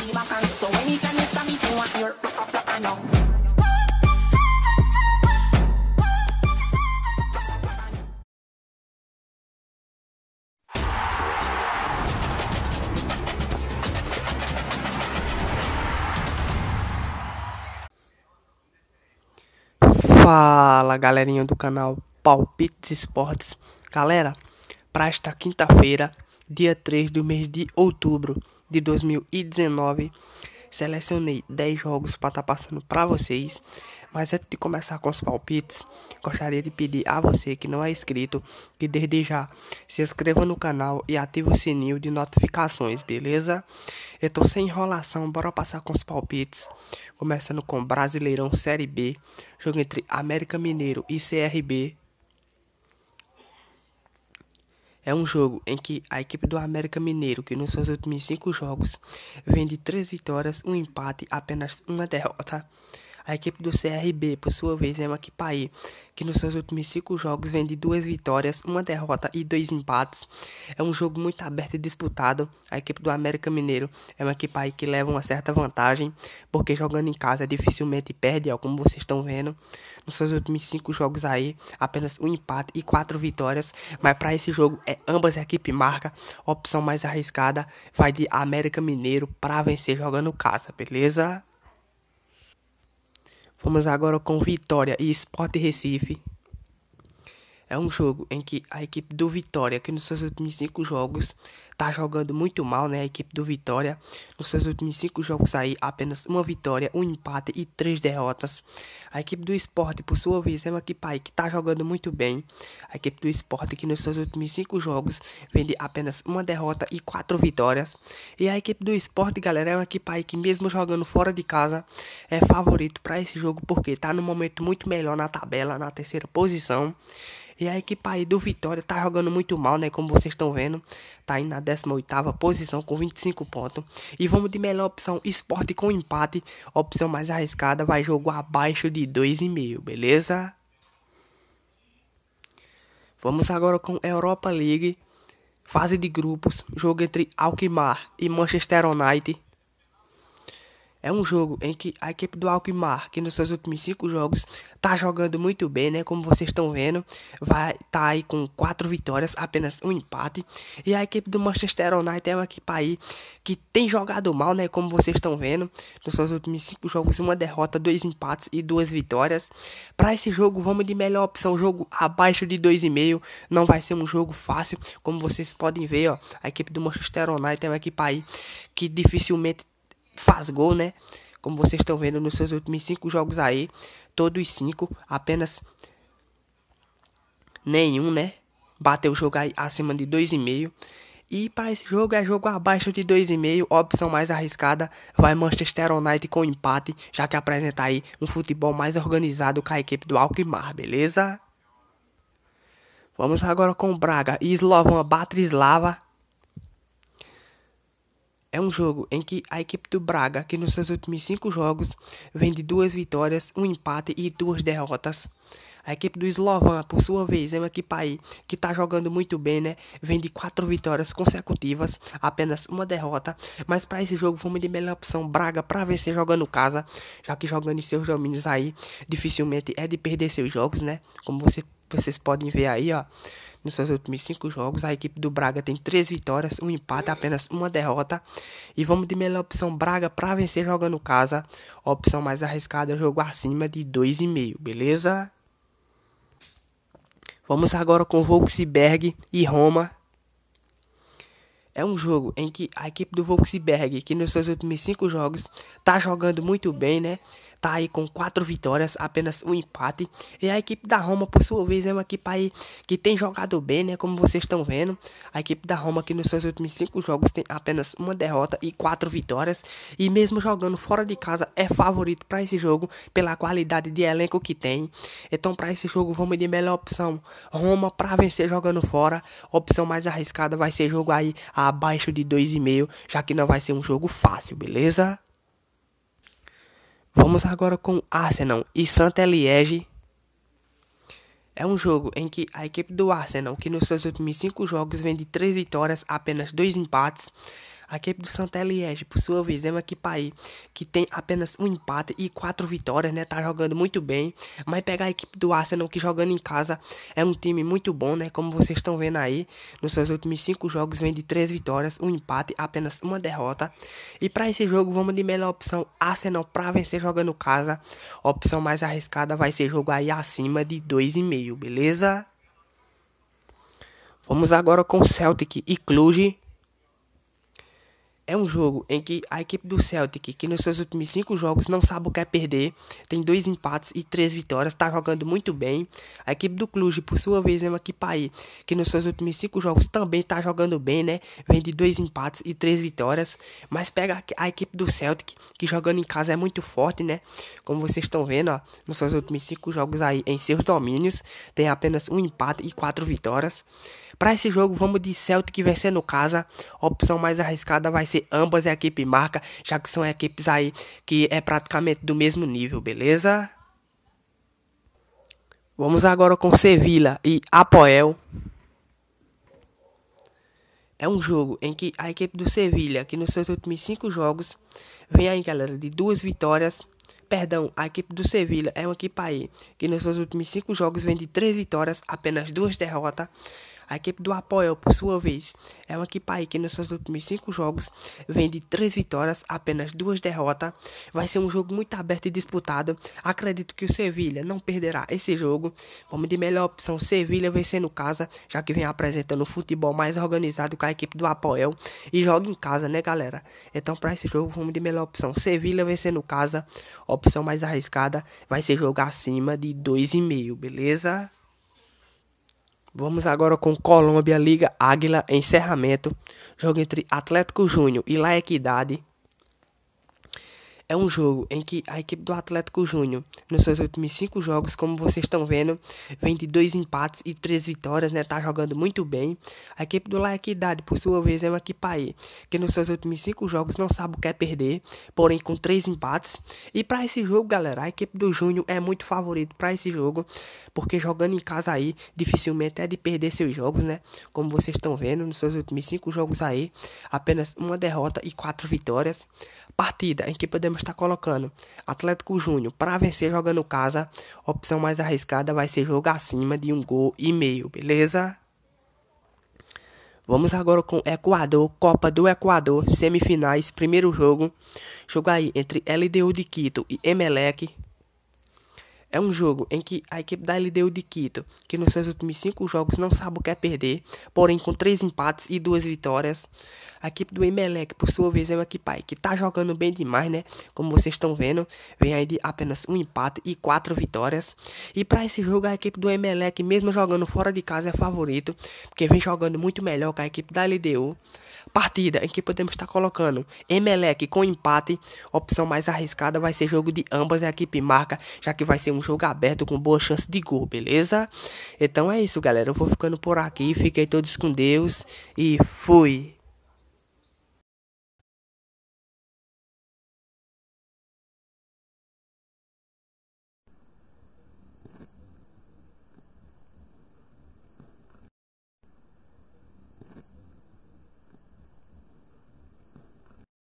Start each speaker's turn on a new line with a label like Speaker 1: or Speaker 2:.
Speaker 1: Fala galerinha do canal Palpites Esportes. Galera, para esta quinta-feira, dia 3 do mês de outubro de 2019, selecionei 10 jogos para estar passando para vocês. Mas antes de começar com os palpites, gostaria de pedir a você que não é inscrito que desde já se inscreva no canal e ative o sininho de notificações, beleza? Eu tô sem enrolação, bora passar com os palpites. Começando com Brasileirão Série B, jogo entre América Mineiro e CRB. É um jogo em que a equipe do América Mineiro, que nos seus últimos 5 jogos vem de 3 vitórias, um empate, apenas uma derrota. A equipe do CRB, por sua vez, é uma equipe aí, que nos seus últimos 5 jogos vem de 2 vitórias, uma derrota e 2 empates. É um jogo muito aberto e disputado. A equipe do América Mineiro é uma equipe aí que leva uma certa vantagem, porque jogando em casa dificilmente perde, ó, como vocês estão vendo. Nos seus últimos 5 jogos aí, apenas um empate e 4 vitórias. Mas para esse jogo, ambas a equipe marca. A opção mais arriscada vai de América Mineiro para vencer jogando casa, beleza? Vamos agora com Vitória e Sport Recife. É um jogo em que a equipe do Vitória, que nos seus últimos 5 jogos, tá jogando muito mal, né? A equipe do Vitória, nos seus últimos 5 jogos aí, apenas uma vitória, um empate e 3 derrotas. A equipe do Sport, por sua vez, é uma equipe aí que tá jogando muito bem. A equipe do Sport, que nos seus últimos 5 jogos, vem de apenas uma derrota e 4 vitórias. E a equipe do Sport, galera, é uma equipe aí que mesmo jogando fora de casa, é favorito para esse jogo, porque tá no momento muito melhor na tabela, na terceira posição. E a equipe aí do Vitória tá jogando muito mal, né? Como vocês estão vendo, tá aí na 18ª posição com 25 pontos. E vamos de melhor opção, Sport com empate. Opção mais arriscada, vai jogo abaixo de 2,5, beleza? Vamos agora com Europa League, fase de grupos, jogo entre Alkmaar e Manchester United. É um jogo em que a equipe do Alkmaar, que nos seus últimos 5 jogos tá jogando muito bem, né? Como vocês estão vendo, vai tá aí com 4 vitórias, apenas um empate. E a equipe do Manchester United é uma equipe aí que tem jogado mal, né? Como vocês estão vendo, nos seus últimos 5 jogos, uma derrota, 2 empates e 2 vitórias. Para esse jogo, vamos de melhor opção, jogo abaixo de 2,5. Não vai ser um jogo fácil, como vocês podem ver, ó. A equipe do Manchester United é uma equipe aí que dificilmente faz gol, né? Como vocês estão vendo nos seus últimos 5 jogos aí, todos 5, apenas nenhum, né? Bateu o jogo aí acima de 2,5. E para esse jogo é jogo abaixo de 2,5, opção mais arriscada, vai Manchester United com empate, já que apresenta aí um futebol mais organizado com a equipe do Alkmaar, beleza? Vamos agora com Braga e Slovan Bratislava. É um jogo em que a equipe do Braga, que nos seus últimos 5 jogos, vem de 2 vitórias, um empate e 2 derrotas. A equipe do Slovan, por sua vez, é uma equipe aí que tá jogando muito bem, né? Vem de 4 vitórias consecutivas, apenas uma derrota. Mas para esse jogo, vamos de melhor opção Braga para vencer jogando casa, já que jogando em seus domínios aí, dificilmente é de perder seus jogos, né? Como vocês podem ver aí, ó. Nos seus últimos 5 jogos, a equipe do Braga tem 3 vitórias, um empate, apenas uma derrota. E vamos de melhor opção Braga para vencer jogando casa. A opção mais arriscada, jogo acima de 2,5, beleza? Vamos agora com Wolfsberg e Roma. É um jogo em que a equipe do Wolfsberg, que nos seus últimos 5 jogos, tá jogando muito bem, né? Tá aí com 4 vitórias, apenas um empate. E a equipe da Roma, por sua vez, é uma equipe aí que tem jogado bem, né? Como vocês estão vendo. A equipe da Roma, que nos seus últimos 5 jogos, tem apenas uma derrota e 4 vitórias. E mesmo jogando fora de casa, é favorito para esse jogo, pela qualidade de elenco que tem. Então, para esse jogo, vamos de melhor opção. Roma para vencer jogando fora. A opção mais arriscada vai ser jogo aí abaixo de 2,5, já que não vai ser um jogo fácil, beleza? Vamos agora com Arsenal e Saint-Liège. É um jogo em que a equipe do Arsenal, que nos seus últimos 5 jogos vem de 3 vitórias, apenas 2 empates. A equipe do Santa Liege, por sua vez, é uma equipe aí que tem apenas um empate e 4 vitórias, né? Tá jogando muito bem. Mas pegar a equipe do Arsenal, que jogando em casa é um time muito bom, né? Como vocês estão vendo aí, nos seus últimos 5 jogos vem de 3 vitórias, um empate, apenas uma derrota. E para esse jogo vamos de melhor opção Arsenal para vencer jogando casa. A opção mais arriscada vai ser jogo aí acima de 2,5, beleza? Vamos agora com Celtic e Cluj. É um jogo em que a equipe do Celtic, que nos seus últimos 5 jogos não sabe o que é perder, tem 2 empates e 3 vitórias, está jogando muito bem. A equipe do Cluj, por sua vez, é uma equipe aí, que nos seus últimos 5 jogos também está jogando bem, né? Vem de 2 empates e 3 vitórias. Mas pega a equipe do Celtic, que jogando em casa é muito forte, né? Como vocês estão vendo, ó, nos seus últimos 5 jogos aí em seus domínios, tem apenas um empate e 4 vitórias. Para esse jogo, vamos de Celtic vencendo casa. A opção mais arriscada vai ser ambas a equipe marca, já que são equipes aí que é praticamente do mesmo nível, beleza? Vamos agora com Sevilla e Apoel. É um jogo em que a equipe do Sevilla, que nos seus últimos 5 jogos, vem aí, galera, de 2 vitórias. Perdão, a equipe do Sevilla é uma equipe aí que nos seus últimos 5 jogos vem de 3 vitórias, apenas 2 derrotas. A equipe do Apoel, por sua vez, é uma equipe aí que nos seus últimos 5 jogos vem de 3 vitórias, apenas 2 derrotas. Vai ser um jogo muito aberto e disputado. Acredito que o Sevilla não perderá esse jogo. Vamos de melhor opção, Sevilla vencendo casa, já que vem apresentando o futebol mais organizado com a equipe do Apoel. E joga em casa, né, galera? Então, para esse jogo, vamos de melhor opção, Sevilla vencendo casa. A opção mais arriscada vai ser jogar acima de 2,5, beleza? Vamos agora com Colômbia, Liga Águila, encerramento. Jogo entre Atlético Júnior e La Equidad. É um jogo em que a equipe do Atlético Júnior, nos seus últimos 5 jogos, como vocês estão vendo, vem de 2 empates e 3 vitórias, né? Tá jogando muito bem. A equipe do La Equidad, por sua vez, é uma equipe aí que nos seus últimos 5 jogos não sabe o que é perder, porém com 3 empates. E para esse jogo, galera, a equipe do Júnior é muito favorito para esse jogo, porque jogando em casa aí, dificilmente é de perder seus jogos, né? Como vocês estão vendo, nos seus últimos 5 jogos aí, apenas uma derrota e 4 vitórias. Partida em que podemos estar colocando Atlético Júnior para vencer jogando casa. A opção mais arriscada vai ser jogar acima de 1,5 gols, beleza? Vamos agora com Equador, Copa do Equador, semifinais, primeiro jogo. Jogo aí entre LDU de Quito e Emelec. É um jogo em que a equipe da LDU de Quito, que nos seus últimos 5 jogos não sabe o que é perder, porém com 3 empates e 2 vitórias. A equipe do Emelec, por sua vez, é uma equipe aí que tá jogando bem demais, né? Como vocês estão vendo, vem aí de apenas um empate e 4 vitórias. E para esse jogo, a equipe do Emelec, mesmo jogando fora de casa, é favorito, porque vem jogando muito melhor que a equipe da LDU. Partida em que podemos estar colocando Emelec com empate. A opção mais arriscada vai ser jogo de ambas a equipe marca, já que vai ser um jogo aberto com boa chance de gol, beleza? Então é isso, galera. Eu vou ficando por aqui. Fiquem todos com Deus e fui!